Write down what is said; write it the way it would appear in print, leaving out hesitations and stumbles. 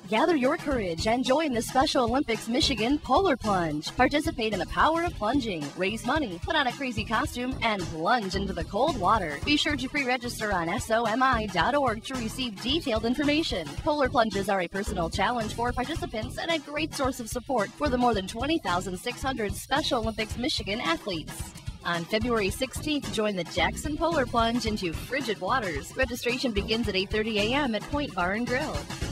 Gather your courage and join the Special Olympics Michigan Polar Plunge. Participate in the power of plunging, raise money, put on a crazy costume, and plunge into the cold water. Be sure to pre-register on SOMI.org to receive detailed information. Polar plunges are a personal challenge for participants and a great source of support for the more than 20,600 Special Olympics Michigan athletes. On February 16th, join the Jackson Polar Plunge into frigid waters. Registration begins at 8:30 a.m. at Point Bar and Grill.